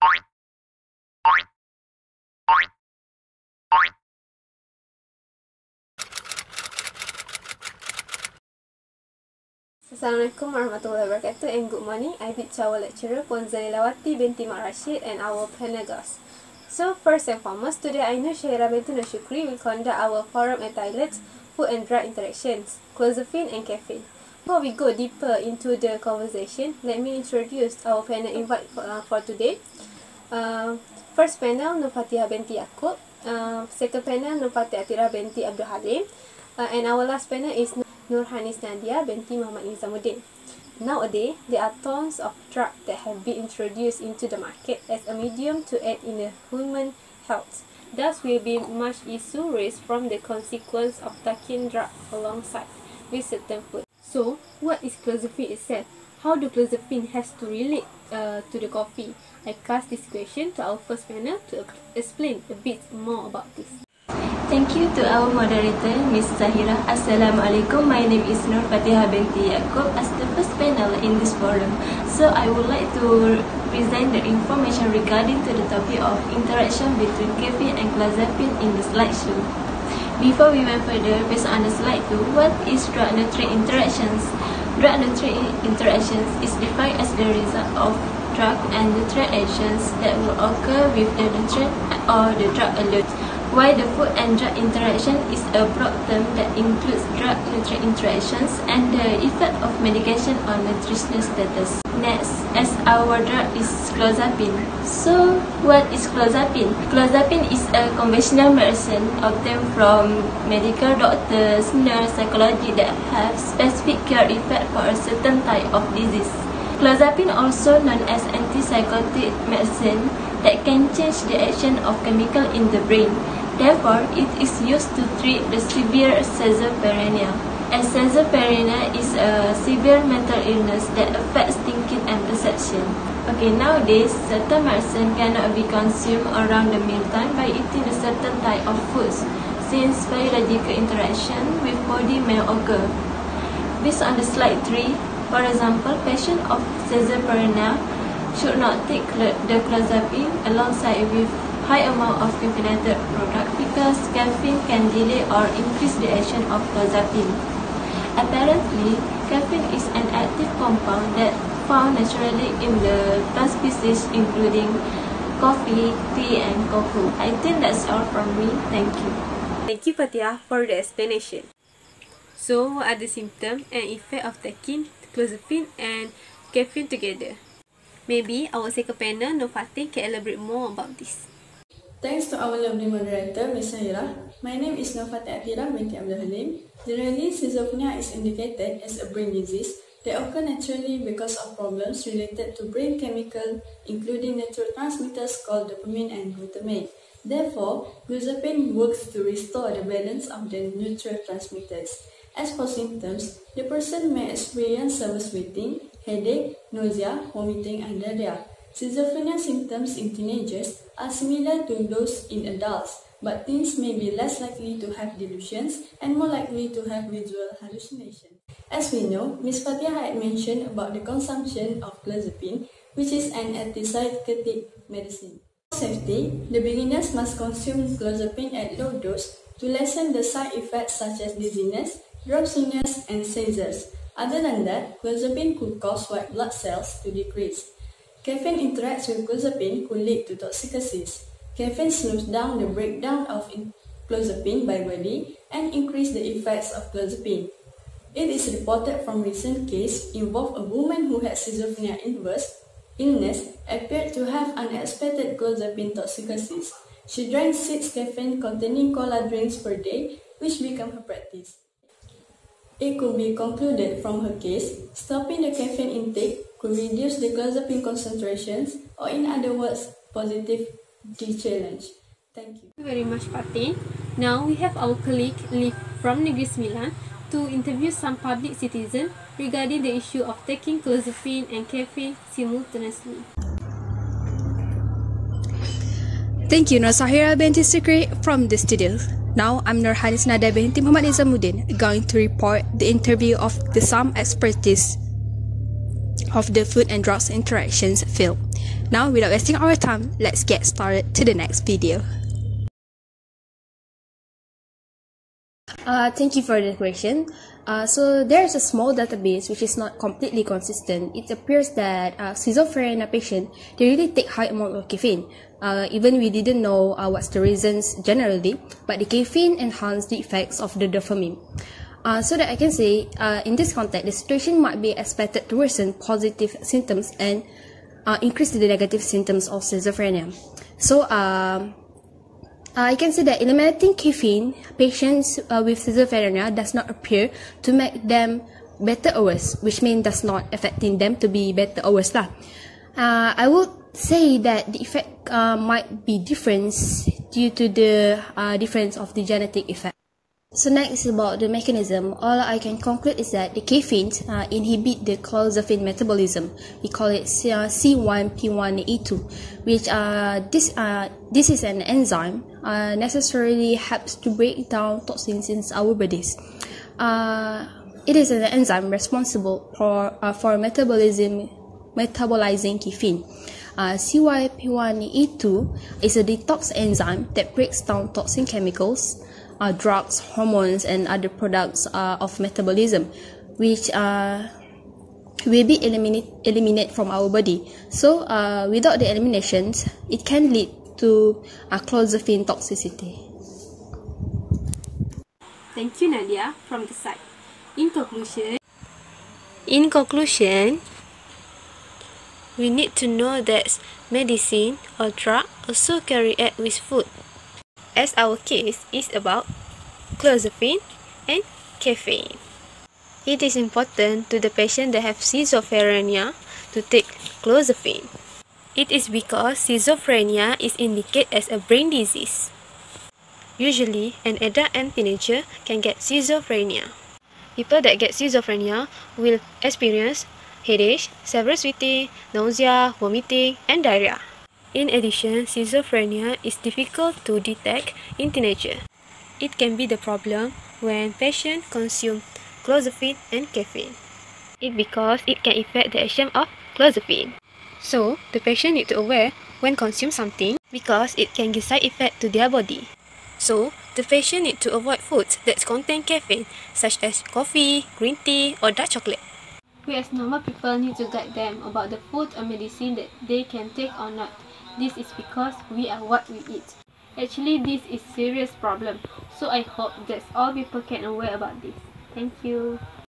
Assalamualaikum warahmatullahi wabarakatuh and good morning. I be our lecturer Puan Zalilawati binti Mat Rashid and our panel guests. So first and foremost, today I know Syahira binti Shukri will conduct our forum entitled Food and Drug Interactions, Clozapine and Caffeine. Before we go deeper into the conversation, let me introduce our panel invite for today. First panel, Nur Fatihah binti Yaakob. Second panel, Nur Fatihah Atira binti Abdul Halim. And our last panel is Nur Hanis Nadia binti Muhammad Nizamuddin. Nowadays, there are tons of drugs that have been introduced into the market as a medium to aid in the human health. Thus, will be much issue raised from the consequence of taking drugs alongside with certain food. So, what is clozapine itself? How do clozapine has to relate to the coffee? I cast this question to our first panel to explain a bit more about this. Thank you to our moderator, Ms. Zahira. Assalamualaikum. My name is Nur Fatihah binti Yaakob as the first panel in this forum. So I would like to present the information regarding to the topic of interaction between caffeine and clozapine in the slideshow. Before we went further, based on the slide 2, what is drug-nutrient interactions? Drug-nutrient interactions is defined as the result of drug and nutrient actions that will occur with the nutrient or the drug alone. While the food and drug interaction is a broad term that includes drug-nutrient interactions and the effect of medication on nutritional status. Next, as our drug is clozapine. So, what is clozapine? Clozapine is a conventional medicine obtained from medical doctors, nurse, psychology that have specific cure effect for a certain type of disease. Clozapine, also known as antipsychotic medicine, that can change the action of chemical in the brain. Therefore, it is used to treat the severe schizophrenia. As schizophrenia is a severe mental illness that affects thinking and perception. Okay, nowadays, certain medicine cannot be consumed around the mealtime by eating a certain type of foods, since biological interaction with body may occur. Based on the slide 3, for example, patients of schizophrenia should not take the clozapine alongside with high amount of caffeinated product because caffeine can delay or increase the action of clozapine. Apparently, caffeine is an active compound that found naturally in the plant species including coffee, tea and cocoa. I think that's all from me. Thank you. Thank you, Fatihah, for the explanation. So, what are the symptoms and effects of taking clozapine and caffeine together? Maybe our second panel, Nur Fatih, can elaborate more about this. Thanks to our lovely moderator, Ms. Zahira. My name is Nur Fatihah Atira binti Abdul Halim. Generally, schizophrenia is indicated as a brain disease that occurs naturally because of problems related to brain chemicals, including neurotransmitters called dopamine and glutamate. Therefore, clozapine works to restore the balance of the neurotransmitters. As for symptoms, the person may experience severe sweating, headache, nausea, vomiting, and diarrhea. Schizophrenia symptoms in teenagers are similar to those in adults, but teens may be less likely to have delusions and more likely to have visual hallucinations. As we know, Ms. Fatihah had mentioned about the consumption of clozapine, which is an antipsychotic medicine. For safety, the beginners must consume clozapine at low dose to lessen the side effects such as dizziness, drowsiness, and seizures. Other than that, clozapine could cause white blood cells to decrease. Caffeine interacts with clozapine could lead to toxicosis. Caffeine slows down the breakdown of clozapine by body and increase the effects of clozapine. It is reported from recent case involved a woman who had schizophrenia illness appeared to have unexpected clozapine toxicosis. She drank 6 caffeine-containing cola drinks per day, which became her practice. It could be concluded from her case, stopping the caffeine intake could reduce the clozapine concentrations, or in other words, positive challenge. Thank you. Thank you very much, Fatih. Now we have our colleague Liv from Negeri Sembilan to interview some public citizens regarding the issue of taking clozapine and caffeine simultaneously. Thank you, Nur Zahira binti Shukri from the studio. Now, I'm Nur Hanis Nadia binti Muhammad Nizamuddin, going to report the interview of some expertise of the food and drugs interactions field. Now, without wasting our time, let's get started to the next video. Thank you for the question. So there's a small database which is not completely consistent. It appears that schizophrenia patient, they really take high amount of caffeine. Even we didn't know what's the reasons generally, but the caffeine enhance the effects of the dopamine. So that I can say, in this context, the situation might be expected to worsen positive symptoms and increase the negative symptoms of schizophrenia. So I can say that eliminating caffeine, patients with schizophrenia does not appear to make them better or worse, which means does not affecting them to be better or worse. I would say that the effect might be different due to the difference of the genetic effect. So next is about the mechanism. All I can conclude is that the caffeine inhibit the clozapine metabolism. We call it C1P1A2, which this is an enzyme necessarily helps to break down toxins in our bodies. It is an enzyme responsible for metabolizing caffeine. CYP1A2 is a detox enzyme that breaks down toxin chemicals, drugs, hormones, and other products of metabolism, which will be eliminated from our body. So, without the eliminations, it can lead to clozapine toxicity. Thank you, Nadia, from the side. In conclusion, we need to know that medicine or drug also can react with food, as our case is about clozapine and caffeine. It is important to the patient that have schizophrenia to take clozapine. It is because schizophrenia is indicated as a brain disease. Usually, an adult and teenager can get schizophrenia. People that get schizophrenia will experience headache, severe sweating, nausea, vomiting, and diarrhea. In addition, schizophrenia is difficult to detect in teenagers. It can be the problem when patients consume clozapine and caffeine. It because it can affect the action of clozapine. So, the patient need to aware when consume something because it can give side effect to their body. So, the patient need to avoid foods that contain caffeine, such as coffee, green tea, or dark chocolate. We as normal people need to guide them about the food or medicine that they can take or not. This is because we are what we eat. Actually, this is serious problem. So I hope that all people can aware about this. Thank you.